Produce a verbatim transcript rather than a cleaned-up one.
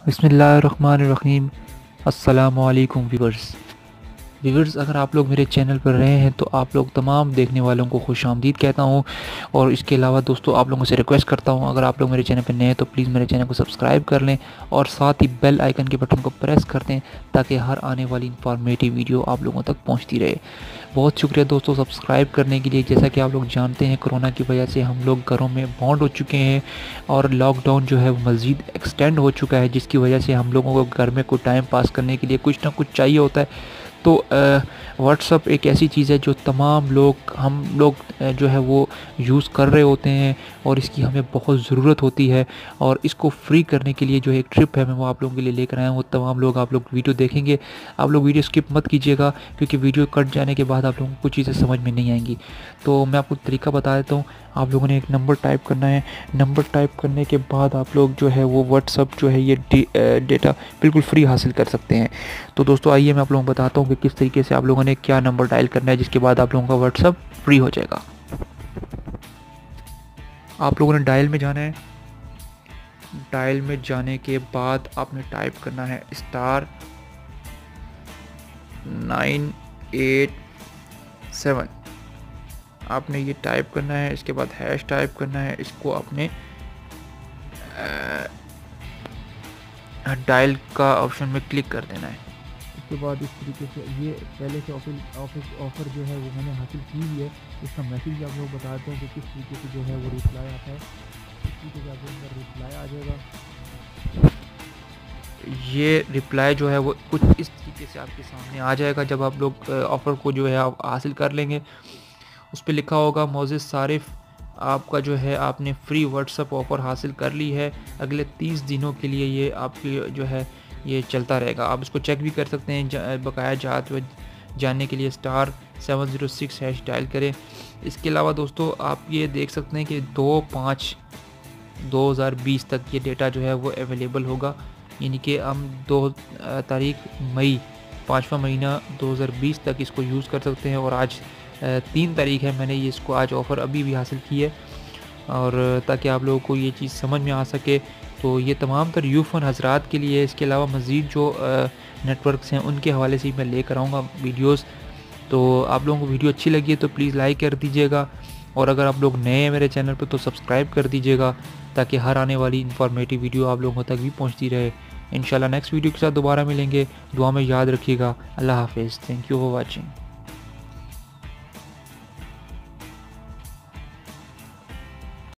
बिस्मिल्लाहिर्रहमानिर्रहीम। अस्सलामुअलैकुम viewers. Viewers, अगर आप लोग मेरे चैनल पर रहे हैं तो आप लोग तमाम देखने वालों को खुश आमदीद कहता हूं। और इसके अलावा दोस्तों, आप लोगों से रिक्वेस्ट करता हूं, अगर आप लोग मेरे चैनल पर नए हैं तो प्लीज़ मेरे चैनल को सब्सक्राइब कर लें और साथ ही बेल आइकन के बटन को प्रेस कर दें ताकि हर आने वाली इंफॉर्मेटिव वीडियो आप लोगों तक पहुंचती रहे। बहुत शुक्रिया दोस्तों सब्सक्राइब करने के लिए। जैसा कि आप लोग जानते हैं, कोरोना की वजह से हम लोग घरों में बॉन्ड हो चुके हैं और लॉकडाउन जो है वो मज़ीद एक्सटेंड हो चुका है, जिसकी वजह से हम लोगों को घर में कोई टाइम पास करने के लिए कुछ ना कुछ चाहिए होता है। तो व्हाट्सअप एक ऐसी चीज़ है जो तमाम लोग हम लोग अ, जो है वो यूज़ कर रहे होते हैं और इसकी हमें बहुत ज़रूरत होती है। और इसको फ्री करने के लिए जो एक ट्रिप है मैं वो आप लोगों के लिए लेकर आया हूँ। तमाम लोग आप लोग वीडियो देखेंगे, आप लोग वीडियो स्किप मत कीजिएगा क्योंकि वीडियो कट जाने के बाद आप लोगों को कुछ चीज़ें समझ में नहीं आएंगी। तो मैं आपको तरीका बता देता हूँ। आप लोगों ने एक नंबर टाइप करना है। नंबर टाइप करने के बाद आप लोग जो है वो व्हाट्सअप जो है ये डेटा बिल्कुल फ्री हासिल कर सकते हैं। तो दोस्तों आइए मैं आप लोगों को बताता हूँ कि किस तरीके से आप लोगों ने क्या नंबर डायल करना है, जिसके बाद आप लोगों का व्हाट्सअप फ्री हो जाएगा। आप लोगों ने डायल में जाना है। डायल में जाने के बाद आपने टाइप करना है स्टार नाइन एट सेवन। आपने ये टाइप करना है। इसके बाद हैश टाइप करना है। इसको आपने डायल का ऑप्शन में क्लिक कर देना है। उसके बाद इस तरीके से ये पहले से ऑफिस ऑफिस ऑफ़र जो है वो मैंने हासिल की हुई है। इसका मैसेज आप लोग बताते हैं कि किस तरीके से जो है वो रिप्लाई आता है। इस तरीके से आपके अंदर रिप्लाई आ जाएगा। ये रिप्लाई जो है वो कुछ इस तरीके से आपके सामने आ जाएगा। जब आप लोग ऑफ़र को जो है आप हासिल कर लेंगे, उस पर लिखा होगा मोज़ेज़ सारिफ, आपका जो है आपने फ्री व्हाट्सअप ऑफ़र हासिल कर ली है। अगले तीस दिनों के लिए ये आपकी जो है ये चलता रहेगा। आप इसको चेक भी कर सकते हैं। बकाया जात व जानने के लिए star seven zero six hash dial करें। इसके अलावा दोस्तों आप ये देख सकते हैं कि दो पाँच दो हज़ार बीस तक ये डेटा जो है वो अवेलेबल होगा। यानी कि हम दो तारीख मई पाँचवा महीना दो हज़ार बीस तक इसको यूज़ कर सकते हैं। और आज तीन तारीख है, मैंने ये इसको आज ऑफ़र अभी भी हासिल की है। और ताकि आप लोगों को ये चीज़ समझ में आ सके, तो ये तमाम तर यूफ़न हज़रात के लिए। इसके अलावा मज़ीद जो नेटवर्क्स हैं उनके हवाले से मैं लेकर आऊँगा वीडियोस। तो आप लोगों को वीडियो अच्छी लगी है तो प्लीज़ लाइक कर दीजिएगा। और अगर आप लोग नए हैं मेरे चैनल पर तो सब्सक्राइब कर दीजिएगा ताकि हर आने वाली इन्फॉर्मेटिव वीडियो आप लोगों तक भी पहुँचती रहे। इंशाल्लाह नेक्स्ट वीडियो के साथ दोबारा मिलेंगे। दुआ में याद रखिएगा। अल्लाह हाफ़िज़। Thank you for watching.